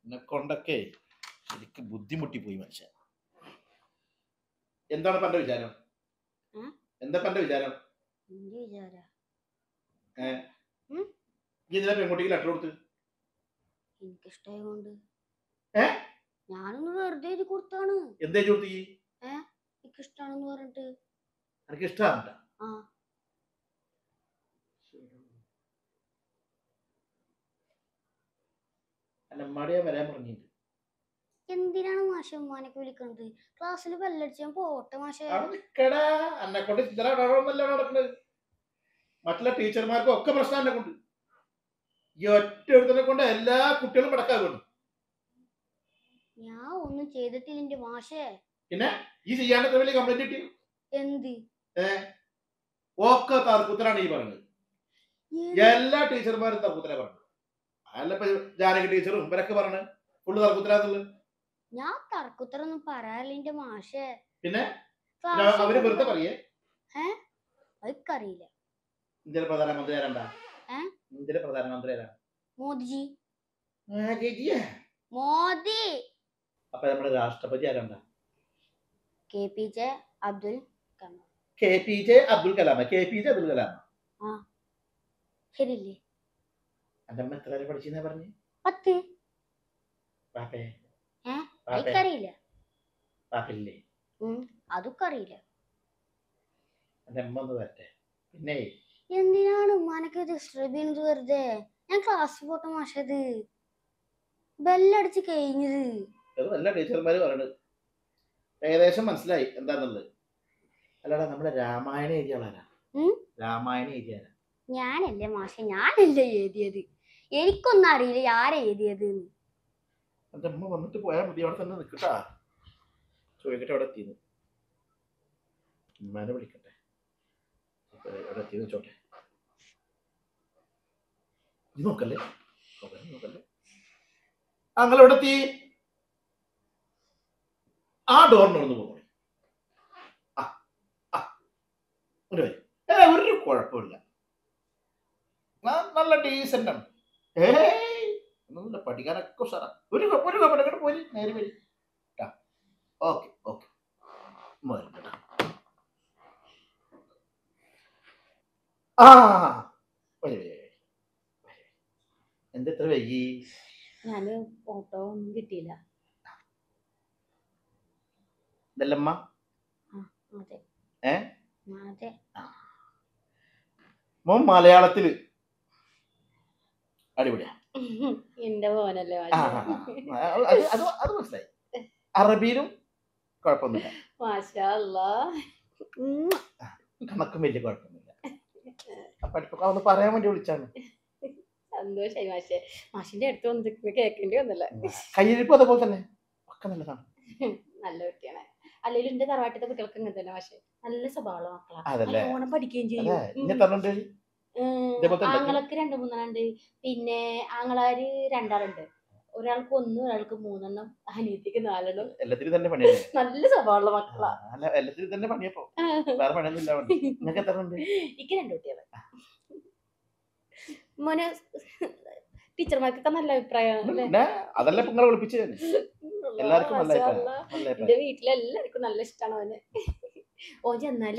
എന്നെ കൊണ്ടൊക്കെ ശരിക്കും ബുദ്ധിമുട്ടി പോയി മനുഷ്യൻ. എന്താണ് പന്റെ വിചാരം? എന്താ പന്റെ വിചാരം? ഇതിനെ പെൺകുട്ടിക്ക് ലെറ്റർ കൊടുത്ത് എനിക്കിഷ്ടായോണ്ട് ഞാനൊന്ന് വെറുതെ എഴുതി കൊടുത്താണ്. എന്താ കൊടുത്തി? എനിക്കിഷ്ടാണെന്ന് പറഞ്ഞിട്ട്. എനിക്ക് ഇഷ്ടമാണ്. അമ്മടിയാ വരാൻ പറഞ്ഞിട്ടുണ്ട്. എന്തിനാണ് മാഷ ഉമ്മാനൊക്കെ വിളിക്കുന്നത്? ക്ലാസ്സിൽ ബെല്ലടിച്ച് ഞാൻ പോട്ടെ മാഷേ. എന്നെ കൊണ്ട് ചില ഇടപെടലല്ല നടക്കുന്നത്. മറ്റുള്ള ടീച്ചർമാർക്കും ഒക്കെ പ്രശ്നം എന്നെ കൊണ്ട്. ഈ ഒറ്റ എടുത്തിനെ കൊണ്ട് എല്ലാ കുട്ടികളും പടക്കാകുന്നു. ഞാൻ ഒന്നും ചെയ്തിട്ടില്ല മാഷേ. പിന്നെ ഈ ചെയ്യാണ്ട് വലിയ കംപ്ലൈന്റ് കിട്ടി. എന്ത്? ഒക്കെ തർക്കുത്തരാണ് ഈ പറഞ്ഞത്. എല്ലാ ടീച്ചർമാരും തർക്കുത്തര പറഞ്ഞു. അല്ലപ്പോ ജാനകി ടീച്ചറും ഇവരൊക്കെ പറഞ്ഞു ഫുള്ള് തർക്കുത്തരാന്നുള്ളത്. ഞാൻ തർക്കുത്തരൊന്നും പറയാറില്ല മാഷേ. പിന്നെ അവര് വെറുതെ പറയേ? അതൊക്കറിയില്ല. ഇന്ത്യയിലെ പ്രധാനമന്ത്രി ആരാണ്ടാ? ഇന്ത്യയിലെ പ്രധാനമന്ത്രി ആരാ? മോദിജി. മോദി. അപ്പൊ നമ്മുടെ രാഷ്ട്രപതി ആരാണ്ടാ? KPJ Abdul Kalam. KPJ Abdul Kalam. KPJ Abdul Kalam. ശരിയല്ലേ? എന്റെ അമ്മ എത്ര വരെ പഠിച്ചെന്നാ പറഞ്ഞു? 10. പാപ്പേ? അറിയില്ല. പാപ്പില്ലേ? അതൊക്കെ അറിയില്ല. എന്റെ അമ്മ ഒന്ന് വരട്ടെ. പിന്നെ എന്തിനാണ് ഉമ്മാനൊക്കെ ഡിസ്റ്റർബ് ചെയ്യുന്നത് വെറുതെ? ഞാൻ ക്ലാസ്സിൽ പോട്ടെ മാഷത്. ബെല്ലടിച്ച് കഴിഞ്ഞത്. എല്ലാ ടീച്ചർമാര് പറയണത് ഏകദേശം മനസ്സിലായി എന്താന്നുള്ളത്. അല്ലാതെ നമ്മുടെ രാമായണം എഴുതിയാളാരാ? രാമായണം എഴുതിയാരാ? ഞാനല്ലേ മാഷ, ഞാനല്ലേ എഴുതിയത്. എനിക്കൊന്നും അറിയില്ല ആരാ എഴുതിയത്. എന്റെ അമ്മ വന്നിട്ട് പോയാൽ മതി. അവിടെ തന്നെ നിൽക്കട്ടാ. ചോദിക്കട്ടെ അവിടെ എത്തിയെന്ന്. ഉമ്മാനെ വിളിക്കട്ടെ. അവിടെ എത്തിയെന്ന് ചോട്ടെ. നോക്കല്ലേ നോക്കല്ലേ. അങ്ങനെ എവിടെ എത്തി? ആ ഡോറിനൊന്ന് പോകണേ. ഒരു കുഴപ്പമില്ല. നല്ല ഡീസന്റ് ആണ്. ഒന്നുമില്ല, പഠിക്കാനൊക്കെ സാറാ. ഒരു കുഴപ്പമില്ല. പോയി നേരെ വരി. Okay okay. എന്തെത്ര വൈകി? ഞാന് ഓട്ടോ ഒന്നും കിട്ടിയില്ല. ഇതല്ലമ്മ? മോൻ മലയാളത്തില് അടിപൊളിയാ. എന്റെ മോനല്ലേ. അത് മനസ്സിലായി. അറബിയിലും കുഴപ്പമൊന്നുമില്ല. കണക്കും വലിയ കുഴപ്പമൊന്നുമില്ല. പഠിപ്പൊക്കെ ഒന്ന് പറയാൻ വേണ്ടി വിളിച്ചാണ്. സന്തോഷായി മാഷെ. മാഷിന്റെ അടുത്ത് വന്നിട്ട് കേൾക്കേണ്ടി വന്നല്ലേ. കയ്യിരിപ്പും അതുപോലെ തന്നെ ഒക്കെ നല്ലതാണ്. നല്ല കുട്ടിയാണ്. അല്ലെങ്കിൽ എന്റെ തറവാട്ടിത്തെ കുട്ടികൾക്ക് ഇങ്ങനെ തന്നെ മാഷെ. നല്ല സ്വഭാവമുള്ള മക്കളാ. ഓണം പഠിക്കുകയും ചെയ്യും. ആങ്ങളക്ക് 2-3 പിന്നെ ആങ്ങളാര് 2 ഒരാൾക്ക് 1, ഒരാൾക്ക് 3, അനിയത്തിക്ക് 4. എല്ലാത്തിനും തന്നെ പണിയല്ലേ. നല്ല സ്വഭാവമുള്ള മക്കളാ. എല്ലാത്തിനും തന്നെ പണിയപ്പോ വേറെ പണിയൊന്നുമില്ല. എനിക്ക് 2 കുട്ടികളെ. മോനെ ടീച്ചർമാർക്കൊക്കെ നല്ല അഭിപ്രായം. അതല്ല നിങ്ങളെ വിളിപ്പിച്ചു. എല്ലാവർക്കും നല്ല അഭിപ്രായം. എന്റെ വീട്ടിലെല്ലാവർക്കും നല്ല ഇഷ്ടമാണ് അവന്. ഓൻ ചെന്നാലും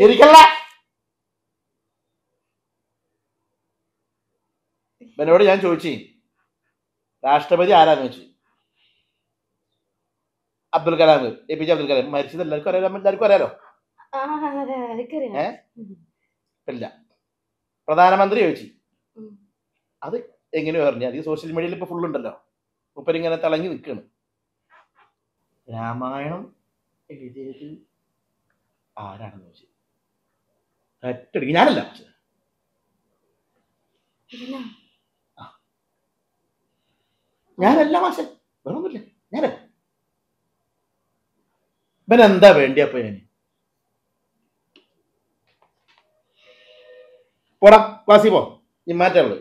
എന്നോട് ഞാൻ ചോദിച്ചു രാഷ്ട്രപതി ആരാന്ന് വെച്ചു. അബ്ദുൽ കലാം. APJ അബ്ദുൽ കലാം. മരിച്ചത് എല്ലാവർക്കും അറിയാലോ. ഇല്ല. പ്രധാനമന്ത്രി ചോദിച്ചു. അത് എങ്ങനെയോ പറഞ്ഞു. അത് സോഷ്യൽ മീഡിയയിൽ ഇപ്പൊ ഫുള്ളുണ്ടല്ലോ. മുപ്പരിങ്ങനെ തിളങ്ങി നിൽക്കുകയാണ്. രാമായണം എഴുതിയത് ആരാണെന്ന് ചോദിച്ചു. ഒറ്റടിക്ക് ഞാനല്ല. ഞാനല്ല മാഷെ. വേറൊന്നുമില്ല. ഞാനല്ല. ഇവൻ എന്താ വേണ്ടിയപ്പോ ഞാൻ പോടാ ക്ലാസ്സിൽ പോ. നീ മാറ്റുള്ളത്.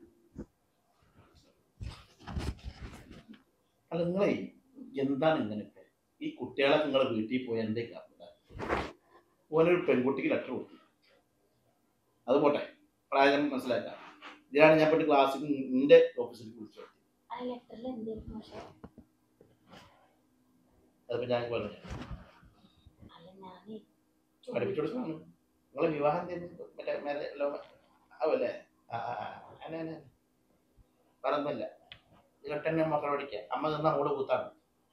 അല്ല നിങ്ങളെ എന്താണ് ഇങ്ങനെയൊക്കെ? ഈ കുട്ടികളെ നിങ്ങളെ വീട്ടിൽ പോയി എന്തേ ഓനൊരു പെൺകുട്ടിക്ക് ലെറ്റർ കൊടുത്തു. അത് പോട്ടെ, പ്രായം മനസ്സിലാക്കാം. ഇതിനാണ് ഞാൻ പോയിട്ട് ക്ലാസ്സിൽ നിന്റെ ഓഫീസിൽ വിളിച്ചു. അതിപ്പോ ഞാൻ പറഞ്ഞു അല്ല ഞാനേ പഠിപ്പിച്ചു കൊടുക്കണം. നിങ്ങളെ വിവാഹം മറ്റേ ആവല്ലേ? പറഞ്ഞില്ല ഇരട്ടന്നെ മക്കളെ പഠിക്കുക. അമ്മ നിന്ന് അങ്ങോട്ട് കൂത്താണ്.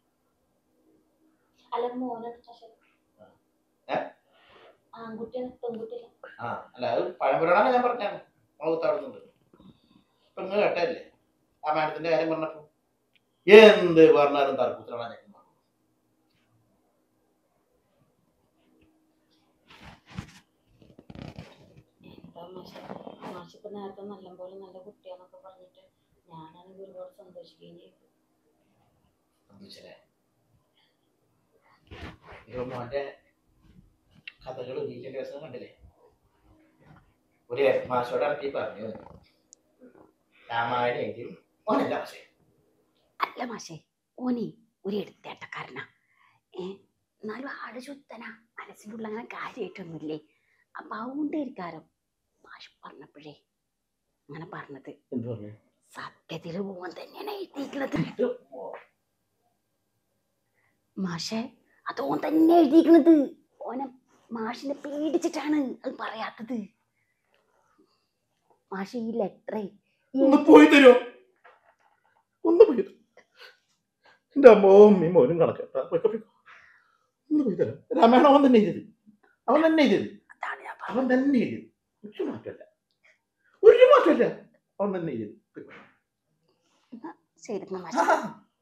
അല്ല ആൺകുട്ടിയാണ് പെൺകുട്ടിയല്ല. അല്ല അത് പഴംപുരാണാണ് ഞാൻ പറഞ്ഞാണ്. കൂത്താടുന്നുണ്ട്. ഇപ്പൊ നിങ്ങൾ കേട്ടല്ലേ ആ മാഡത്തിന്റെ കാര്യം പറഞ്ഞപ്പോ എന്ത് പറഞ്ഞാലും തർക്കുത്തരാണ്. മാഷിപ്പോ നേരത്തെ നല്ലപോലെ നല്ല കുട്ടിയാന്നൊക്കെ പറഞ്ഞിട്ട് ഞാനാണെങ്കിൽ ഒരുപാട് സന്തോഷിക്കുകയും ചെയ്തു. മോന്റെ കഥകൾ വീട്ടിലെ ദിവസം കണ്ടില്ലേ? ഒരു മാഷോട് ഇറക്കി പറഞ്ഞു രാമായണം എഴുതി ഓനല്ല മാഷേ. അല്ല മാഷേ, ഓനെ ഒരു എടുത്തേട്ടക്കാരനാ. എന്നാലും ആട് ശുദ്ധനാ, മനസ്സിൻ്റെ ഉള്ള അങ്ങനെ കാര്യമായിട്ടൊന്നുമില്ലേ. അപ്പൊ അതുകൊണ്ടേക്കാരം മാഷ് പറഞ്ഞപ്പോഴേ അങ്ങനെ പറഞ്ഞത്. സത്യത്തില് ഓൻ തന്നെയാണ് എഴുതിയിരിക്കണത് മാഷെ. അത് ഓൻ തന്നെ എഴുതിയിരിക്കണത്. ഓനെ മാഷിനെ പേടിച്ചിട്ടാണ് അത് പറയാത്തത്. മാഷ് ഈ ലെറ്റർ പോയി തരുമോ? ഒന്ന് പോയി എന്റെ അമ്മവും മോനും കണക്കാ. ഒന്ന് പോയി തരാം. രാമായണം അവൻ തന്നെ എഴുതി. അവൻ തന്നെ എഴുതി. അവൻ തന്നെ എഴുതി. ഒരു മാറ്റമല്ല, ഒരു മാറ്റമല്ല. അവൻ തന്നെ എഴുതി.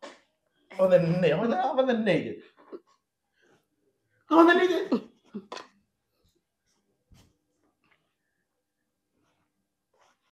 അവൻ തന്നെ എഴുതി. അവൻ തന്നെ എഴുതി.